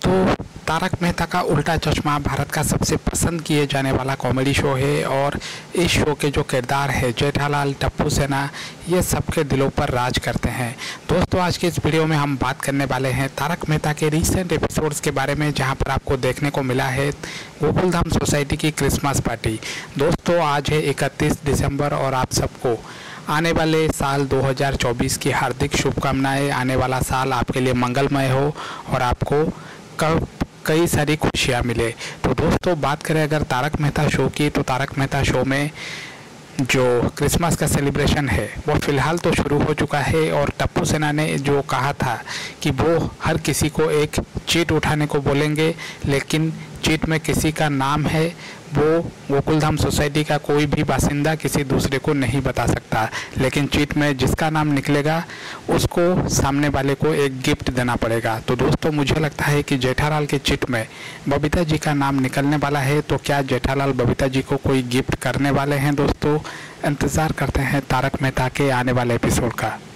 तो तारक मेहता का उल्टा चश्मा भारत का सबसे पसंद किए जाने वाला कॉमेडी शो है और इस शो के जो किरदार है जेठालाल, टप्पू सेना, ये सबके दिलों पर राज करते हैं। दोस्तों, आज के इस वीडियो में हम बात करने वाले हैं तारक मेहता के रीसेंट एपिसोड्स के बारे में, जहां पर आपको देखने को मिला है गोकुलधाम सोसाइटी की क्रिसमस पार्टी। दोस्तों, आज है 31 दिसंबर और आप सबको आने वाले साल 2024 की हार्दिक शुभकामनाएं। आने वाला साल आपके लिए मंगलमय हो और आपको कई सारी खुशियाँ मिले। तो दोस्तों, बात करें अगर तारक मेहता शो की, तो तारक मेहता शो में जो क्रिसमस का सेलिब्रेशन है वो फ़िलहाल तो शुरू हो चुका है और टप्पू सेना ने जो कहा था कि वो हर किसी को एक चीट उठाने को बोलेंगे, लेकिन चीट में किसी का नाम है वो गोकुलधाम सोसाइटी का कोई भी बासिंदा किसी दूसरे को नहीं बता सकता, लेकिन चीट में जिसका नाम निकलेगा उसको सामने वाले को एक गिफ्ट देना पड़ेगा। तो दोस्तों, मुझे लगता है कि जेठालाल के चीट में बबीता जी का नाम निकलने वाला है। तो क्या जेठालाल बबीता जी को कोई गिफ्ट करने वाले हैं? दोस्तों, इंतज़ार करते हैं तारक मेहता के आने वाले एपिसोड का।